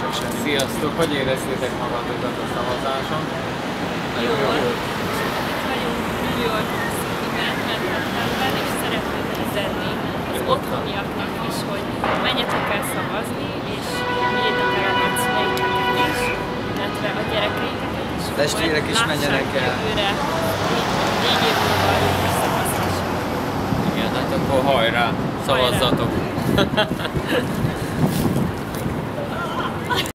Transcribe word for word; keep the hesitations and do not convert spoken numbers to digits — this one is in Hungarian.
semmi. Sziasztok! Hogy éreztétek magatokat a szavazáson? Jól. Vagyunk New York City-ben, Manhattanben, és szeretném üzenni az otthoniaknak is, hogy menjetek el szavazni, és vigyétek el a nagyszüleiteket is, illetve a gyerekeiteket is. A testvérek is menjenek el. Jövőre, négy év múlva jövő szavazásra. Igen, hát akkor hajrá! Szavazzatok! Hajrá.